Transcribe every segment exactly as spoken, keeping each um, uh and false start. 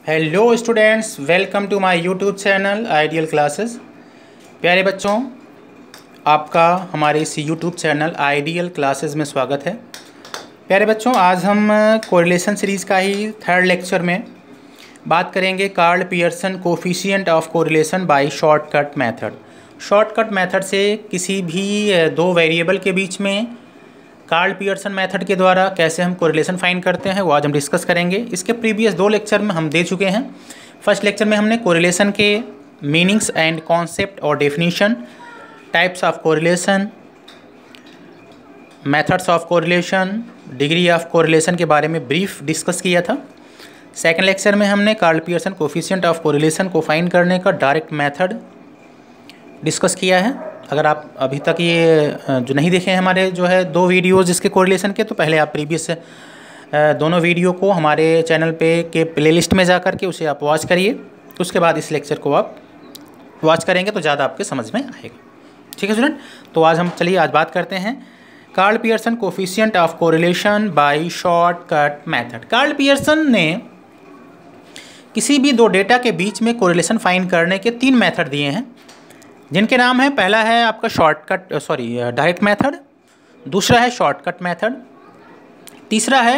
Hello students, welcome to my YouTube channel ideal classes. प्यारे बच्चों, आपका हमारे इस यूट्यूब चैनल आइडियल क्लासेस में स्वागत है। प्यारे बच्चों, आज हम कोरिलेशन सीरीज़ का ही थर्ड लेक्चर में बात करेंगे Karl Pearson coefficient of correlation by shortcut method. Shortcut method से किसी भी दो वेरिएबल के बीच में कार्ल पियर्सन मेथड के द्वारा कैसे हम कोरिलेशन फाइंड करते हैं वो आज हम डिस्कस करेंगे। इसके प्रीवियस दो लेक्चर में हम दे चुके हैं। फर्स्ट लेक्चर में हमने कोरिलेशन के मीनिंग्स एंड कॉन्सेप्ट और definition, types of correlation, methods of correlation, degree of correlation के बारे में ब्रीफ डिस्कस किया था। सेकेंड लेक्चर में हमने Karl Pearson coefficient of correlation को फाइंड करने का डायरेक्ट मेथड डिस्कस किया है। अगर आप अभी तक ये जो नहीं देखे हैं हमारे जो है दो वीडियोज़ जिसके कोरिलेशन के, तो पहले आप प्रीवियस दोनों वीडियो को हमारे चैनल पे के प्लेलिस्ट में जा कर के उसे आप वॉच करिए। उसके बाद इस लेक्चर को आप वॉच करेंगे तो ज़्यादा आपके समझ में आएगा। ठीक है स्टूडेंट, तो आज हम चलिए आज बात करते हैं Karl Pearson coefficient of correlation by shortcut method. Karl Pearson ने किसी भी दो डेटा के बीच में कोरिलेशन फाइंड करने के तीन मेथड दिए हैं, जिनके नाम है, पहला है आपका शॉर्टकट सॉरी डायरेक्ट मेथड, दूसरा है शॉर्टकट मेथड, तीसरा है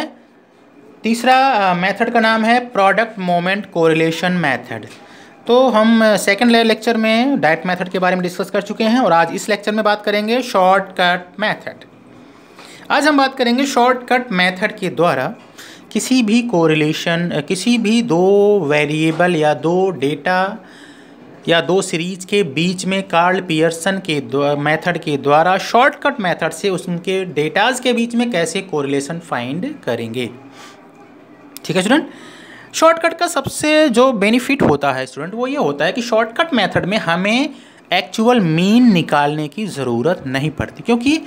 तीसरा मेथड का नाम है प्रोडक्ट मोमेंट कोरिलेशन मेथड। तो हम सेकंड लेक्चर में डायरेक्ट मेथड के बारे में डिस्कस कर चुके हैं और आज इस लेक्चर में बात करेंगे शॉर्टकट मेथड। आज हम बात करेंगे शॉर्टकट मेथड के द्वारा किसी भी कोरिलेशन, किसी भी दो वेरिएबल या दो डेटा या दो सीरीज़ के बीच में कार्ल पियर्सन के मेथड के द्वारा शॉर्टकट मेथड से उनके डेटाज के बीच में कैसे कोरिलेशन फाइंड करेंगे। ठीक है स्टूडेंट, शॉर्टकट का सबसे जो बेनिफिट होता है स्टूडेंट वो ये होता है कि शॉर्टकट मेथड में हमें एक्चुअल मीन निकालने की ज़रूरत नहीं पड़ती, क्योंकि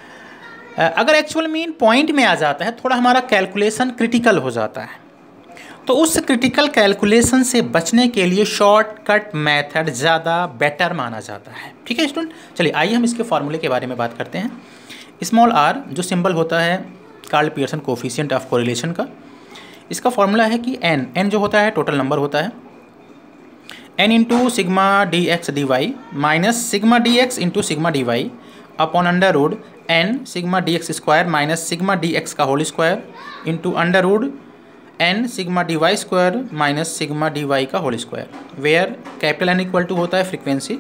अगर एक्चुअल मीन पॉइंट में आ जाता है थोड़ा हमारा कैलकुलेशन क्रिटिकल हो जाता है। तो उस क्रिटिकल कैलकुलेशन से बचने के लिए शॉर्टकट मेथड ज़्यादा बेटर माना जाता है। ठीक है स्टूडेंट, चलिए आइए हम इसके फार्मूले के बारे में बात करते हैं। स्मॉल आर जो सिंबल होता है Karl Pearson coefficient of correlation का, इसका फार्मूला है कि एन एन जो होता है टोटल नंबर होता है, N into sigma D X D Y minus sigma D X into sigma D Y upon under root N sigma D X square minus sigma D X का whole square into under root N sigma D Y square minus sigma D Y का whole square, where capital N equal to होता है frequency,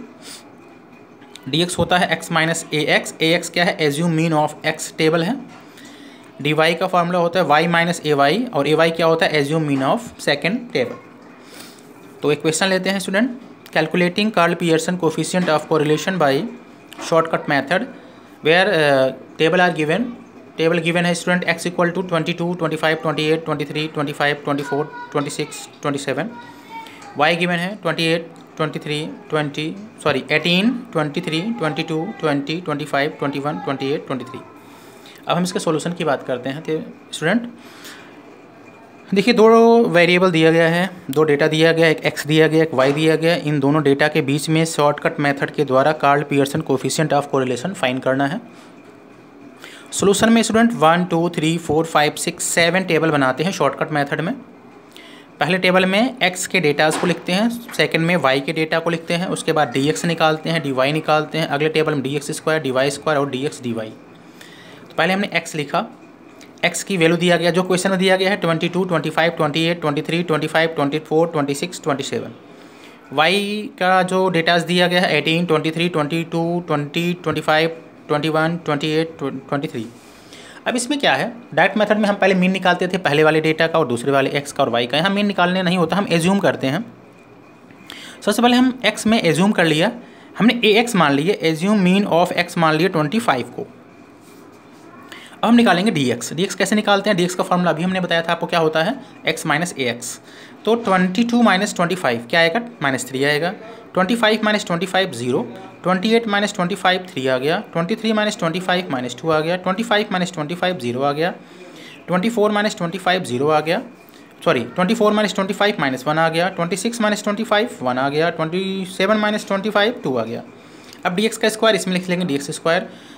D X होता है X minus A X, A X क्या है assume mean of X table है, D Y का formula होता है वाई माइनस ए वाई और ए वाई क्या होता है assume mean of second table. तो एक क्वेश्चन लेते हैं student, calculating Karl Pearson coefficient of correlation by shortcut method where table are given. Table given है student X equal to twenty two, twenty five, twenty eight, twenty three, twenty five, twenty four, twenty six, twenty seven, Y given है twenty eight, twenty three, twenty sorry eighteen, twenty three, twenty two, twenty, twenty five, twenty one, twenty eight, twenty three. अब हम इसके solution की बात करते हैं। तो student देखिए, दो वेरिएबल दिया गया है, दो डेटा दिया गया, एक एक्स दिया गया, एक वाई दिया गया। इन दोनों डेटा के बीच में शॉर्टकट मेथड के द्वारा Karl Pearson coefficient of correlation find करना है। सोल्यूशन में student one two three four five six seven table बनाते हैं शॉर्टकट मेथड में। पहले टेबल में एक्स के डेटाज को लिखते हैं, सेकंड में वाई के डेटा को लिखते हैं, उसके बाद डी एक्स निकालते हैं, डी वाई निकालते हैं, अगले टेबल में D X square, D Y square और डी एक्स डी वाई। तो पहले हमने एक्स लिखा, एक्स की वैल्यू दिया गया जो क्वेश्चन में दिया गया है twenty two, twenty five, twenty eight, twenty three, twenty five, twenty four, twenty six, twenty seven. Y का जो डेटाज दिया गया है eighteen, twenty three, twenty two, twenty, twenty five, twenty one, twenty eight, twenty three. अब इसमें क्या है, direct method में हम पहले मीन निकालते थे पहले वाले डेटा का और दूसरे वाले एक्स का और वाई का। यहाँ मीन निकालने नहीं होता, हम एज्यूम करते हैं। सबसे पहले हम एक्स में एज्यूम कर लिया, हमने ए एक्स मान लिया, एज्यूम मीन ऑफ एक्स मान लिया ट्वेंटी फाइव को। अब हम निकालेंगे डी एक्स। डी एक्स कैसे निकालते हैं, डी एक्स का फॉर्मूला अभी हमने बताया था आपको, क्या होता है एक्स माइनस ए एक्स। तो twenty two minus twenty five क्या आएगा, माइनस थ्री आएगा। Twenty five minus twenty five zero, twenty eight minus twenty five three आ गया, twenty three minus twenty five minus two आ गया, twenty five minus twenty five zero आ गया, twenty four minus twenty five zero आ गया, sorry twenty four minus twenty five minus one आ गया, twenty six minus twenty five one आ गया, twenty seven minus twenty five two आ गया। अब डी एक्स का स्क्वायर इसमें लिख लेंगे D X square,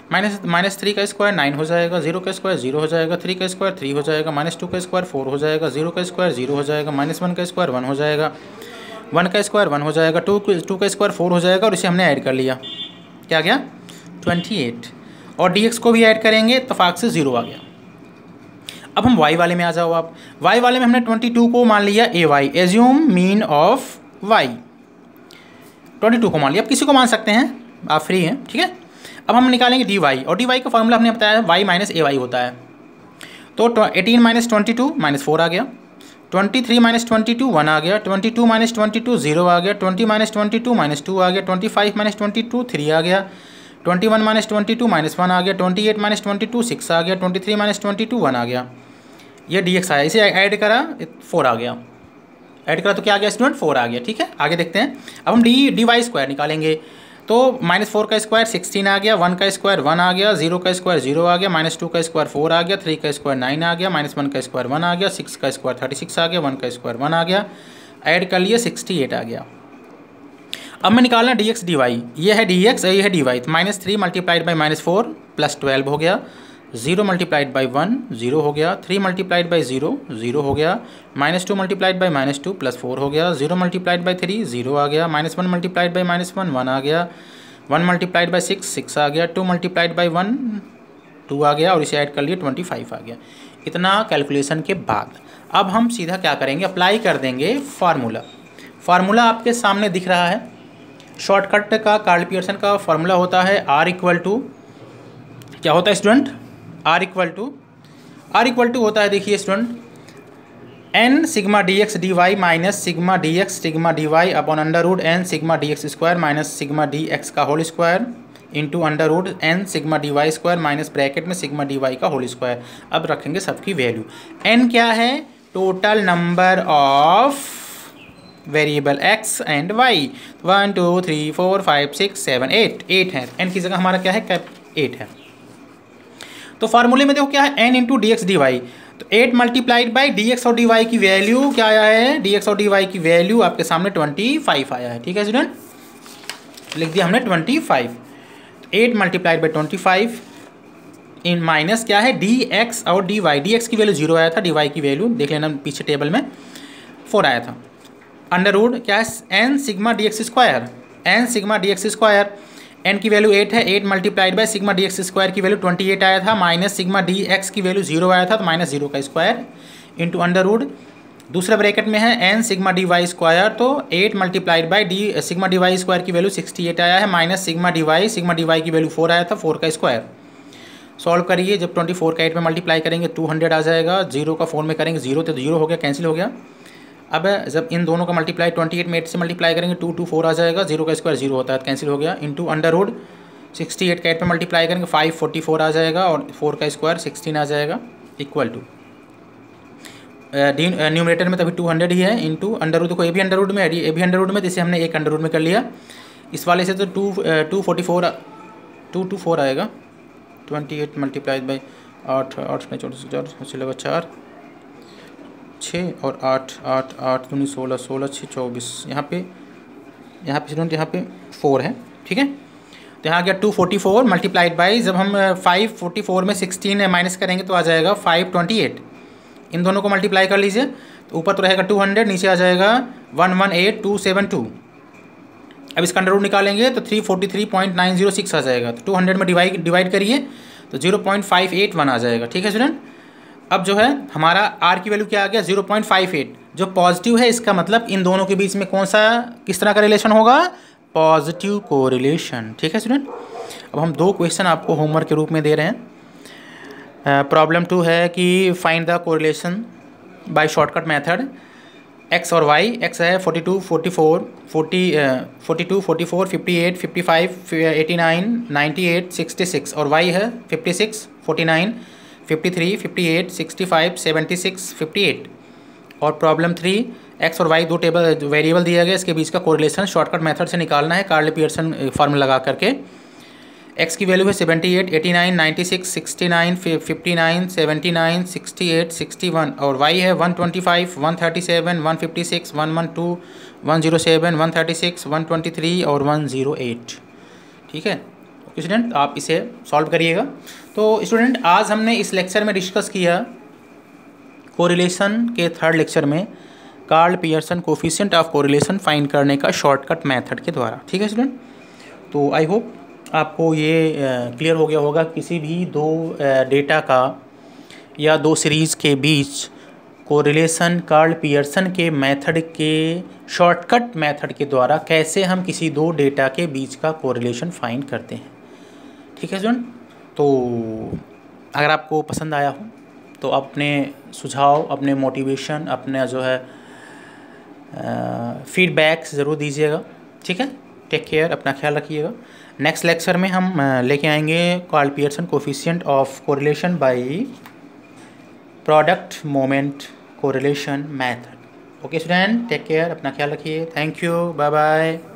minus minus three का स्क्वायर नाइन हो जाएगा, जीरो का स्क्वायर जीरो हो जाएगा, थ्री का स्क्वायर थ्री हो जाएगा, माइनस टू का स्क्वायर फोर हो जाएगा, जीरो का स्क्वायर जीरो हो जाएगा, माइनस वन का स्क्वायर वन हो जाएगा, वन का स्क्वायर वन हो जाएगा, टू टू का स्क्वायर फोर हो जाएगा और इसे हमने ऐड कर लिया, क्या गया ट्वेंटी एट। और डी एक्स को भी ऐड करेंगे, इत्तेफाक से जीरो आ गया। अब हम y वाले में आ जाओ आप। y वाले में हमने ट्वेंटी टू को मान लिया A Y, assume mean of y, twenty two को मान लिया, अब किसी को मान सकते हैं, आप फ्री हैं, ठीक है। अब हम निकालेंगे डी वाई, और डी वाई का फॉर्मूला हमने बताया y माइनस ए वाई होता है। तो eighteen minus twenty two minus four आ गया, twenty three minus twenty two one आ गया, twenty two minus twenty two zero आ गया, twenty minus twenty two minus two आ गया, twenty five minus twenty two three आ गया, twenty one minus twenty two minus one आ गया, twenty eight minus twenty two six आ गया, twenty three minus twenty two one आ गया, ये डी एक्स आया, इसे ऐड करा फोर आ गया, ऐड करा तो क्या आ गया स्टूडेंट फोर आ गया, ठीक है। आगे देखते हैं, अब हम डी डी वाई स्क्वायर निकालेंगे, तो माइनस फोर का स्क्वायर सिक्सटीन आ गया, वन का स्क्वायर वन आ गया, जीरो का स्क्वायर जीरो आ गया, माइनस टू का स्क्वायर फोर आ गया, थ्री का स्क्वायर नाइन आ गया, माइनस वन का स्क्वायर वन आ गया, सिक्स का स्क्वायर थर्टी सिक्स आ गया, वन का स्क्वायर वन आ गया, ऐड कर लिए सिक्सटी एट आ गया। अब मैं निकालना डी एक्स डी वाई, ये है डी एक्स ये है डी वाई, तो minus three multiplied by minus four plus twelve हो गया, zero multiplied by one zero हो गया, three multiplied by zero zero हो गया, minus two multiplied by minus two plus four हो गया, zero multiplied by three zero आ गया, minus one multiplied by minus one one आ गया, one multiplied by six six आ गया, two multiplied by one two आ गया और इसे ऐड कर लिए ट्वेंटी फाइव आ गया। इतना कैलकुलेशन के बाद अब हम सीधा क्या करेंगे, अप्लाई कर देंगे फार्मूला। फार्मूला आपके सामने दिख रहा है, शॉर्टकट का कार्ल पियर्सन का फार्मूला होता है आर इक्वल टू, क्या होता है student, R equal to R equal to होता है, देखिए student, N sigma D X D Y minus sigma D X sigma D Y upon under root N sigma D X square minus sigma D X का whole square into under root N sigma D Y square minus bracket में sigma D Y का whole square. अब रखेंगे सबकी value, N क्या है, total number of variable X and Y, one two three four five six seven eight, eight है, N की जगह हमारा क्या है, कैप एट है। तो फार्मूले में देखो क्या है, N into D X D Y, तो eight multiplied by D X और डी वाई की वैल्यू क्या आया है, डी एक्स और डी वाई की वैल्यू आपके सामने ट्वेंटी फाइव आया है, ठीक है स्टूडेंट, लिख दिया हमने twenty five, eight multiplied by twenty five in minus क्या है डी एक्स और डी वाई, डी एक्स की वैल्यू जीरो आया था, डी वाई की वैल्यू देख लेना पीछे टेबल में फोर आया था, अंडर रूट क्या है N sigma D X square, N sigma D X square, N की वैल्यू एट है, eight multiplied by sigma D X square की वैल्यू ट्वेंटी एट आया था, माइनस सिग्मा डी एक्स की वैल्यू जीरो आया था, तो माइनस जीरो का स्क्वायर इंटू अंडर रूट, दूसरे ब्रैकेट में है N sigma D Y square, तो eight multiplied by D sigma D Y square की वैल्यू सिक्सटी एट आया है, minus sigma D Y, sigma D Y की वैल्यू फोर आया था, फोर का स्क्वायर। सॉल्व करिए, जब ट्वेंटी फोर का एट में मल्टीप्लाई करेंगे टू हंड्रेड आ जाएगा, जीरो का फोर में करेंगे जीरो, तो जीरो हो गया, कैंसिल हो गया। अब जब इन दोनों का मल्टीप्लाई ट्वेंटी एट में एट से मल्टीप्लाई करेंगे टू टू फोर आ जाएगा, जीरो का स्क्वायर जीरो होता है, कैंसिल हो गया, into under root sixty eight का एट में मल्टीप्लाई करेंगे फाइव फोर्टी फोर आ जाएगा और फोर का स्क्वायर सिक्सटीन आ जाएगा, इक्वल टू न्यूमरेटर में तभी टू हंड्रेड ही है, इंटू अंडर रूट, देखो ए भी अंडर रूट में है, ए भी अंडर रूट में, जिसे हमने एक अंडर रूट में कर लिया, इस वाले से तो two two forty four two two four आएगा, ट्वेंटी एट मल्टीप्लाइड बाई आठ आठ में चौंतीस हज़ार चलेगा चार छः और आठ आठ आठ दूनी सोलह सोलह छः चौबीस, यहाँ पे यहाँ पे स्टूडेंट यहाँ पे फोर है, ठीक है। तो यहाँ गया two forty four multiplied by, जब हम फाइव फोर्टी फोर में सिक्सटीन माइनस करेंगे तो आ जाएगा फाइव ट्वेंटी एट, इन दोनों को मल्टीप्लाई कर लीजिए, तो ऊपर तो रहेगा टू हंड्रेड, नीचे आ जाएगा one one eight two seven two. अब इसका अंडर रूट निकालेंगे तो three forty three point nine zero six आ जाएगा, तो टू हंड्रेड में डिवाइड डिवाइड करिए तो zero point five eight one आ जाएगा, ठीक है स्टूडेंट। अब जो है हमारा आर की वैल्यू क्या आ गया जीरो पॉइंट फाइव एट, जो पॉजिटिव है, इसका मतलब इन दोनों के बीच में कौन सा किस तरह का रिलेशन होगा, पॉजिटिव कोरिलेशन, ठीक है स्टूडेंट। अब हम दो क्वेश्चन आपको होमवर्क के रूप में दे रहे हैं। प्रॉब्लम टू है कि find the correlation by shortcut method X और वाई, एक्स है forty two forty four forty forty two forty four fifty eight fifty five eighty nine ninety eight sixty six, और वाई है fifty six forty nine fifty three fifty eight sixty five seventy six fifty eight. और problem three, X और Y दो table variable दिया गया, इसके बीच का correlation shortcut method से निकालना है, कार्ल पियर्सन फार्मूला लगा करके। एक्स की वैल्यू है seventy eight eighty nine ninety six sixty nine fifty nine seventy nine sixty eight sixty one, और वाई है one twenty five one thirty seven one fifty six one one two one zero seven one thirty six one twenty three और one zero eight, ठीक है। Okay student, आप इसे solve करिएगा। तो student आज हमने इस लेक्चर में डिस्कस किया कोरिलेशन के थर्ड लेक्चर में Karl Pearson coefficient of correlation find करने का शॉर्टकट मेथड के द्वारा। ठीक है स्टूडेंट, तो आई होप आपको ये क्लियर हो गया होगा किसी भी दो डेटा का या दो सीरीज़ के बीच कोरिलेशन कार्ल पियर्सन के मेथड के शॉर्टकट मेथड के द्वारा कैसे हम किसी दो डेटा के बीच का कोरिलेशन फाइंड करते हैं। ठीक है स्टूडेंट, तो अगर आपको पसंद आया हो तो अपने सुझाव, अपने मोटिवेशन, अपने जो है फीडबैक्स ज़रूर दीजिएगा। ठीक है, टेक केयर, अपना ख्याल रखिएगा। नेक्स्ट लेक्चर में हम लेके आएंगे Karl Pearson coefficient of correlation by product moment correlation method. Okay student, take care, अपना ख्याल रखिए। Thank you, bye bye.